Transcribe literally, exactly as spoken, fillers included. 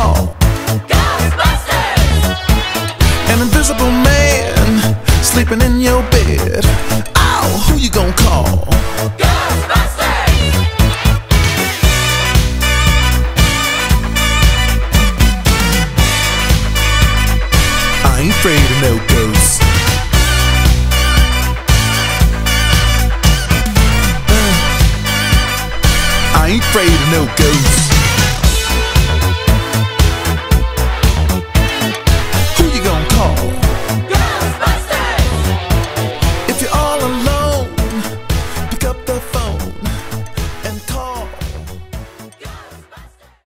call? Ghostbusters! An invisible man sleeping in your bed. Oh, who you gonna call? Ghostbusters! I ain't afraid of no ghosts. Uh, I ain't afraid of no ghosts.